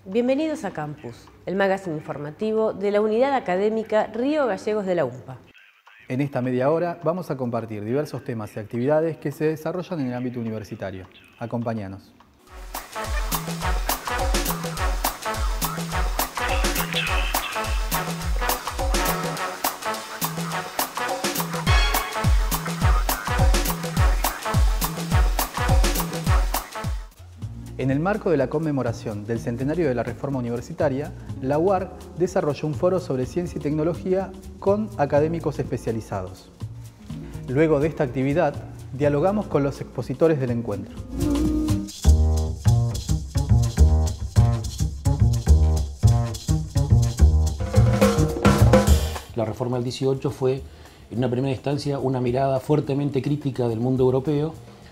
Bienvenidos a Campus, el magazine informativo de la Unidad Académica Río Gallegos de la UMPA. En esta media hora vamos a compartir diversos temas y actividades que se desarrollan en el ámbito universitario. Acompáñanos. En el marco de la conmemoración del centenario de la Reforma Universitaria, la UAR desarrolló un foro sobre ciencia y tecnología con académicos especializados. Luego de esta actividad, dialogamos con los expositores del encuentro. La reforma del 18 fue, en una primera instancia, una mirada fuertemente crítica del mundo europeo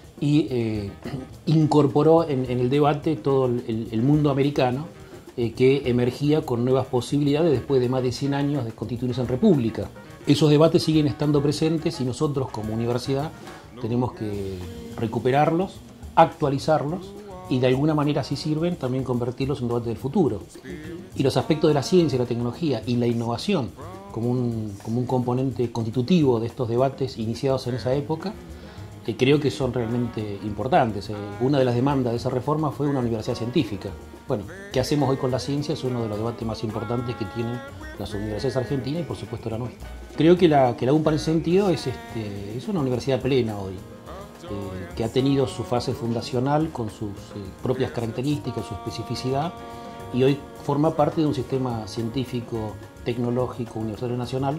y incorporó en el debate todo el mundo americano que emergía con nuevas posibilidades después de más de 100 años de constituirse en república. Esos debates siguen estando presentes y nosotros como universidad tenemos que recuperarlos, actualizarlos y de alguna manera, si sirven, también convertirlos en debate del futuro. Y los aspectos de la ciencia, la tecnología y la innovación como un componente constitutivo de estos debates iniciados en esa época, creo que son realmente importantes. Una de las demandas de esa reforma fue una universidad científica. Bueno, ¿qué hacemos hoy con la ciencia? Es uno de los debates más importantes que tienen las universidades argentinas y por supuesto la nuestra. Creo que la UMPA en ese sentido es una universidad plena hoy, que ha tenido su fase fundacional con sus propias características, su especificidad, y hoy forma parte de un sistema científico, tecnológico, universitario nacional,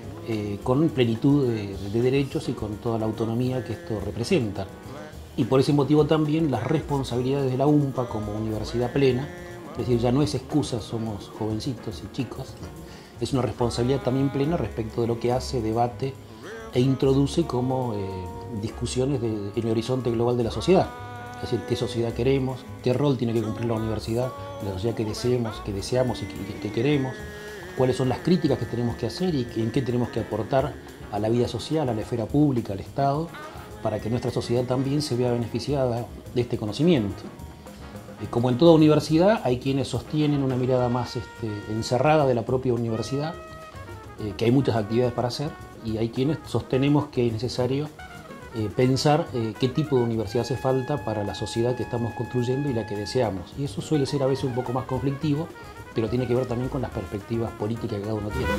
con plenitud de derechos y con toda la autonomía que esto representa. Y por ese motivo también las responsabilidades de la UMPA como universidad plena, es decir, ya no es excusa, somos jovencitos y chicos, es una responsabilidad también plena respecto de lo que hace, debate e introduce como discusiones en el horizonte global de la sociedad. Es decir, qué sociedad queremos, qué rol tiene que cumplir la universidad, la sociedad que deseamos y que queremos, cuáles son las críticas que tenemos que hacer y en qué tenemos que aportar a la vida social, a la esfera pública, al Estado, para que nuestra sociedad también se vea beneficiada de este conocimiento. Como en toda universidad, hay quienes sostienen una mirada más encerrada de la propia universidad, que hay muchas actividades para hacer, y hay quienes sostenemos que es necesario pensar qué tipo de universidad hace falta para la sociedad que estamos construyendo y la que deseamos. Y eso suele ser a veces un poco más conflictivo, pero tiene que ver también con las perspectivas políticas que cada uno tiene.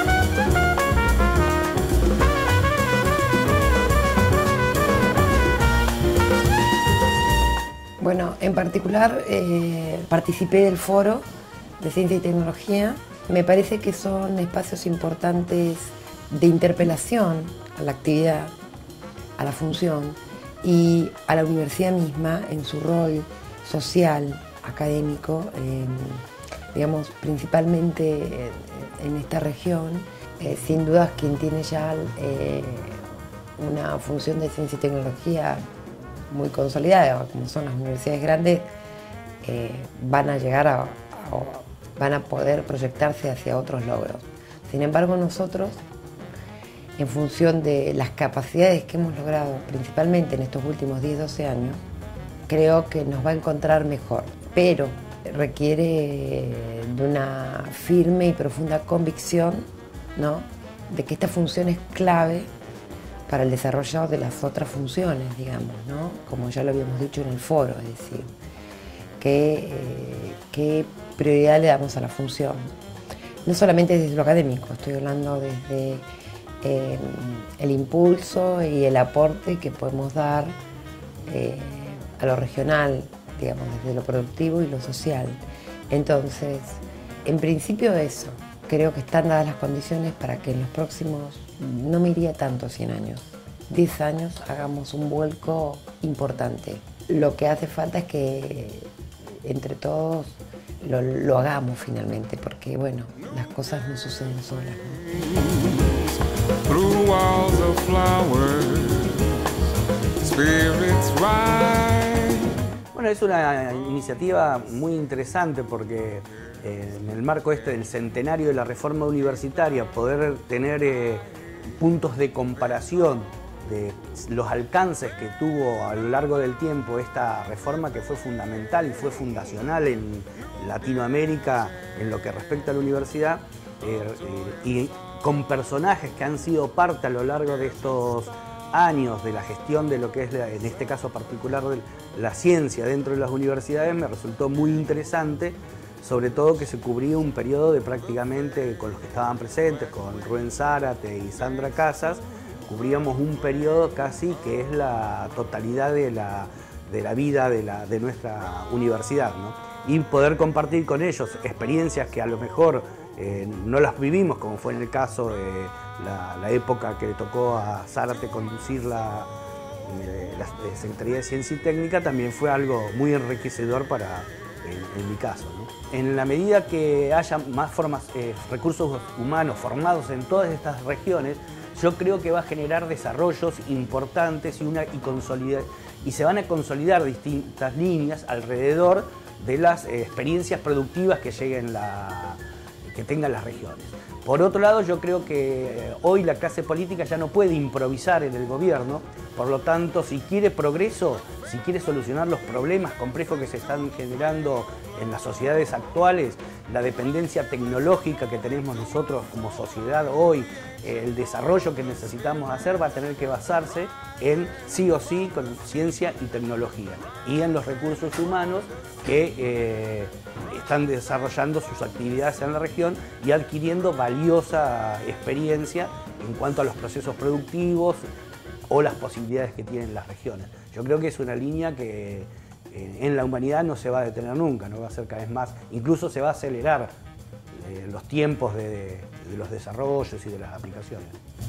Bueno, en particular participé del foro de ciencia y tecnología. Me parece que son espacios importantes de interpelación a la actividad, a la función y a la universidad misma en su rol social, académico, digamos, principalmente en esta región. Sin duda, quien tiene ya una función de ciencia y tecnología muy consolidada, como son las universidades grandes, van a llegar van a poder proyectarse hacia otros logros. Sin embargo, nosotros, en función de las capacidades que hemos logrado, principalmente en estos últimos 10-12 años, creo que nos va a encontrar mejor, pero requiere de una firme y profunda convicción, ¿no?, de que esta función es clave para el desarrollo de las otras funciones, digamos, ¿no?, como ya lo habíamos dicho en el foro, es decir, qué prioridad le damos a la función. No solamente desde lo académico, estoy hablando desde el impulso y el aporte que podemos dar a lo regional, digamos, desde lo productivo y lo social. Entonces, en principio eso, creo que están dadas las condiciones para que en los próximos, no me iría tanto 100 años, 10 años hagamos un vuelco importante. Lo que hace falta es que entre todos lo hagamos finalmente, porque bueno, las cosas no suceden solas, ¿no? Bueno, es una iniciativa muy interesante porque en el marco del centenario de la reforma universitaria, poder tener puntos de comparación de los alcances que tuvo a lo largo del tiempo esta reforma, que fue fundamental y fue fundacional en Latinoamérica en lo que respecta a la universidad, y con personajes que han sido parte a lo largo de estos años de la gestión de lo que es, en este caso particular, de la ciencia dentro de las universidades, me resultó muy interesante, sobre todo que se cubría un periodo de prácticamente, con los que estaban presentes, con Rubén Zárate y Sandra Casas, cubríamos un periodo casi que es la totalidad de la vida de nuestra universidad, ¿no? Y poder compartir con ellos experiencias que a lo mejor no las vivimos, como fue en el caso de la época que le tocó a Zárate conducir la Secretaría de Ciencia y Técnica, también fue algo muy enriquecedor en mi caso, ¿no? En la medida que haya más recursos humanos formados en todas estas regiones, yo creo que va a generar desarrollos importantes y se van a consolidar distintas líneas alrededor de las experiencias productivas que tengan las regiones. Por otro lado, yo creo que hoy la clase política ya no puede improvisar en el gobierno, por lo tanto, si quiere progreso, si quiere solucionar los problemas complejos que se están generando en las sociedades actuales, la dependencia tecnológica que tenemos nosotros como sociedad hoy, el desarrollo que necesitamos hacer va a tener que basarse en sí o sí con ciencia y tecnología y en los recursos humanos que están desarrollando sus actividades en la región y adquiriendo valiosa experiencia en cuanto a los procesos productivos o las posibilidades que tienen las regiones. Yo creo que es una línea que en la humanidad no se va a detener nunca, no va a ser cada vez más, incluso se va a acelerar los tiempos de los desarrollos y de las aplicaciones.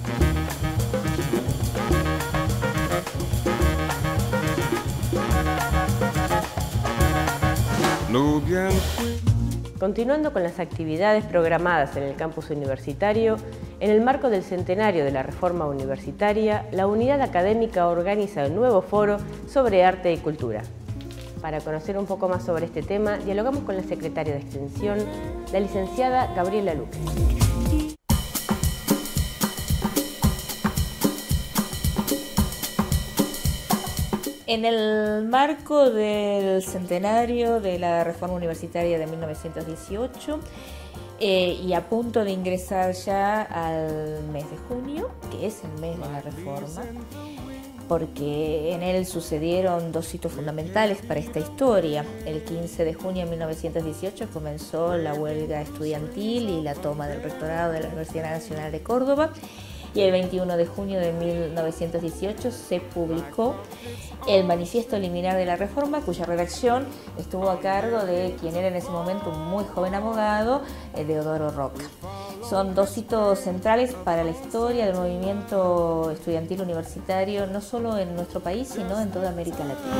Continuando con las actividades programadas en el campus universitario, en el marco del centenario de la Reforma Universitaria, la unidad académica organiza un nuevo foro sobre arte y cultura. Para conocer un poco más sobre este tema, dialogamos con la secretaria de Extensión, la licenciada Gabriela Luque. En el marco del centenario de la Reforma Universitaria de 1918 y a punto de ingresar ya al mes de junio, que es el mes de la Reforma, porque en él sucedieron dos hitos fundamentales para esta historia. El 15 de junio de 1918 comenzó la huelga estudiantil y la toma del rectorado de la Universidad Nacional de Córdoba, y el 21 de junio de 1918 se publicó el Manifiesto Liminar de la Reforma, cuya redacción estuvo a cargo de quien era en ese momento un muy joven abogado, Deodoro Roca. Son dos hitos centrales para la historia del movimiento estudiantil universitario, no solo en nuestro país, sino en toda América Latina.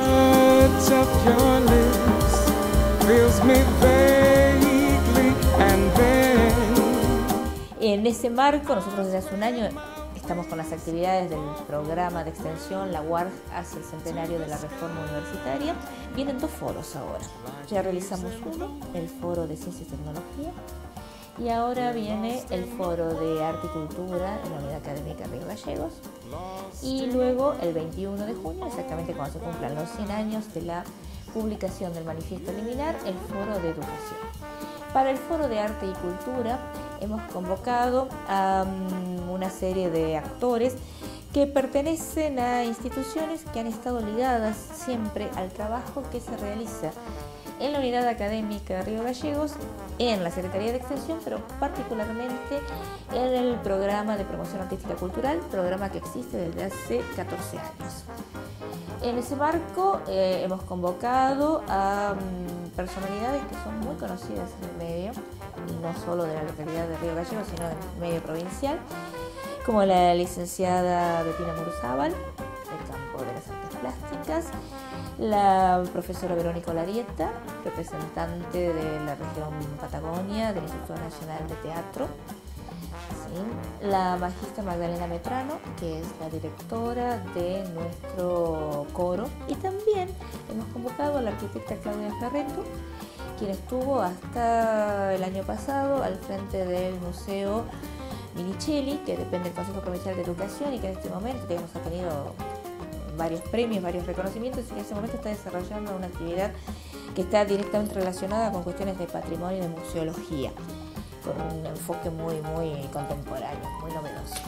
En ese marco, nosotros desde hace un año estamos con las actividades del programa de extensión, la UARG hacia el centenario de la Reforma Universitaria. Vienen dos foros ahora. Ya realizamos uno, el foro de Ciencia y Tecnología, y ahora viene el foro de Arte y Cultura en la Unidad Académica Río Gallegos. Y luego, el 21 de junio, exactamente cuando se cumplan los 100 años de la publicación del Manifiesto Liminar, el foro de Educación. Para el foro de Arte y Cultura hemos convocado a una serie de actores que pertenecen a instituciones que han estado ligadas siempre al trabajo que se realiza en la Unidad Académica Río Gallegos, en la Secretaría de Extensión, pero particularmente en el programa de promoción artística cultural, programa que existe desde hace 14 años. En ese marco hemos convocado a personalidades que son muy conocidas en el medio, y no solo de la localidad de Río Gallegos, sino del medio provincial, como la licenciada Bettina Muruzábal, del campo de las artes plásticas, la profesora Verónica Olarieta, representante de la región Patagonia, del Instituto Nacional de Teatro, ¿sí? La magistra Magdalena Metrano, que es la directora de nuestro coro, y también hemos convocado a la arquitecta Claudia Ferreto, quien estuvo hasta el año pasado al frente del Museo Minichelli, que depende del Consejo Provincial de Educación, y que en este momento, digamos, ha tenido varios premios, varios reconocimientos, y en ese momento está desarrollando una actividad que está directamente relacionada con cuestiones de patrimonio y de museología, con un enfoque muy contemporáneo, muy novedoso.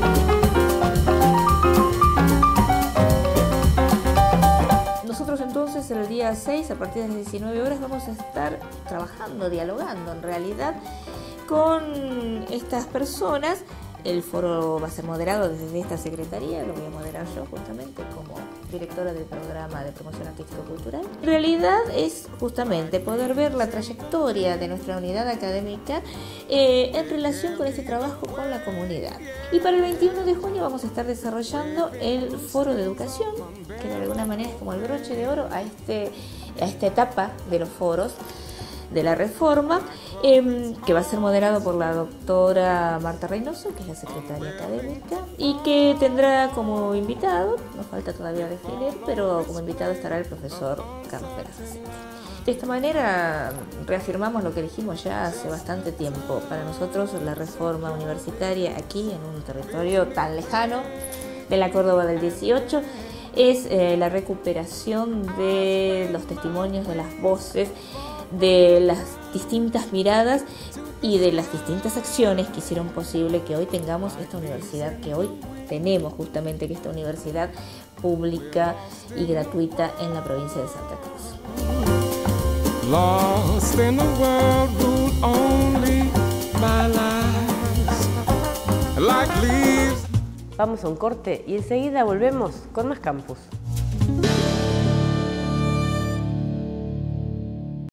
Nosotros entonces el día 6, a partir de las 19 horas, vamos a estar trabajando, dialogando en realidad con estas personas. El foro va a ser moderado desde esta secretaría, lo voy a moderar yo justamente como directora del programa de promoción artístico-cultural. En realidad es justamente poder ver la trayectoria de nuestra unidad académica en relación con este trabajo con la comunidad. Y para el 21 de junio vamos a estar desarrollando el foro de educación, que de alguna manera es como el broche de oro a esta etapa de los foros de la Reforma, que va a ser moderado por la doctora Marta Reynoso, que es la secretaria académica, y que tendrá como invitado, nos falta todavía definir, pero como invitado estará el profesor Carlos Pérez. De esta manera reafirmamos lo que dijimos ya hace bastante tiempo. Para nosotros la Reforma universitaria aquí, en un territorio tan lejano de la Córdoba del 18, es la recuperación de los testimonios, de las voces, de las distintas miradas y de las distintas acciones que hicieron posible que hoy tengamos esta universidad, que hoy tenemos justamente, que esta universidad pública y gratuita en la provincia de Santa Cruz. Lost in a world ruled only by lies, like leaves. Vamos a un corte y enseguida volvemos con más campus.